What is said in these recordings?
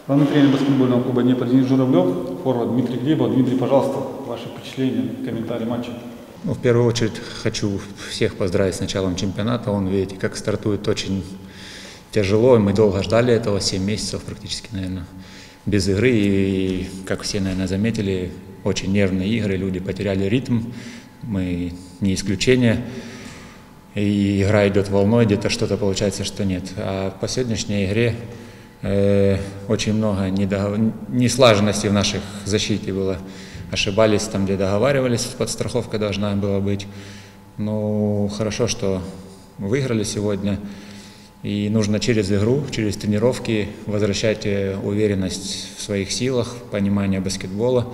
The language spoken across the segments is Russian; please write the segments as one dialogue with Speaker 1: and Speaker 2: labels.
Speaker 1: Главный тренер баскетбольного клуба «Днепр» Денис Журавлев, форвард Дмитрий Глебов. Дмитрий, пожалуйста, ваши впечатления, комментарии матча.
Speaker 2: В первую очередь хочу всех поздравить с началом чемпионата. Он, видите, как стартует очень тяжело. Мы долго ждали этого, 7 месяцев практически, наверное, без игры. И, как все, наверное, заметили, очень нервные игры, люди потеряли ритм. Мы не исключение. И игра идет волной, где-то что-то получается, что нет. А по сегодняшней игре очень много неслаженностей в нашей защите было. Ошибались там, где договаривались, подстраховка должна была быть. Но хорошо, что выиграли сегодня. И нужно через игру, через тренировки возвращать уверенность в своих силах, понимание баскетбола.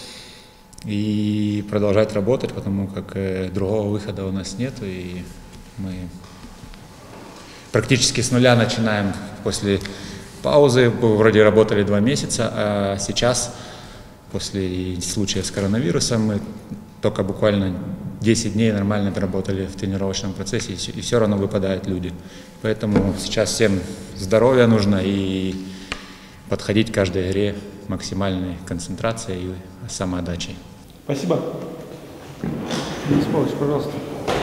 Speaker 2: И продолжать работать, потому как другого выхода у нас нет. И мы практически с нуля начинаем после паузы. Вроде работали 2 месяца, а сейчас, после случая с коронавирусом, мы только буквально 10 дней нормально отработали в тренировочном процессе, и все равно выпадают люди. Поэтому сейчас всем здоровья нужно и подходить к каждой игре максимальной концентрацией и самоотдачей.
Speaker 1: Спасибо. Денис Павлович, пожалуйста.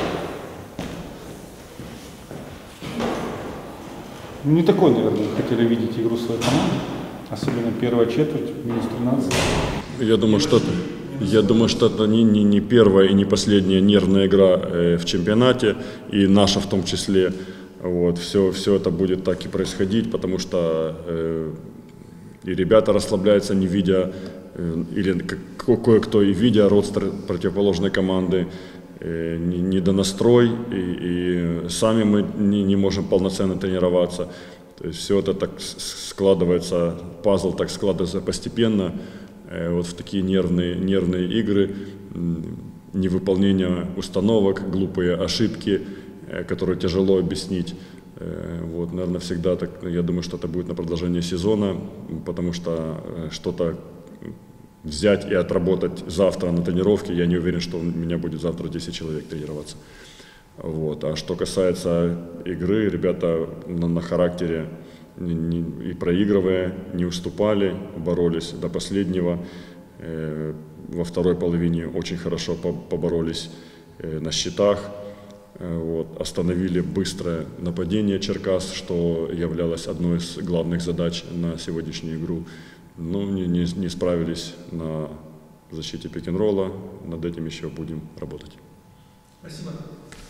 Speaker 1: Не такой, наверное, вы хотели видеть игру своей команды, особенно первая четверть, минус 13.
Speaker 3: Я думаю, что это не первая и не последняя нервная игра в чемпионате, и наша в том числе. Вот, все это будет так и происходить, потому что и ребята расслабляются, не видя, или кое-кто и видя родстер противоположной команды, недонастрой, и сами мы не можем полноценно тренироваться. То есть все это так складывается, пазл так складывается постепенно, вот в такие нервные игры, невыполнение установок, глупые ошибки, которые тяжело объяснить. Вот, наверное, всегда так, я думаю, что это будет на продолжение сезона, потому что что-то взять и отработать завтра на тренировке, я не уверен, что у меня будет завтра 10 человек тренироваться. Вот. А что касается игры, ребята на характере и проигрывая, не уступали, боролись до последнего. Во второй половине очень хорошо поборолись на щитах. Вот. Остановили быстрое нападение Черкас, что являлось одной из главных задач на сегодняшнюю игру. Но не справились на защите пик-н-ролла. Над этим еще будем работать.
Speaker 1: Спасибо.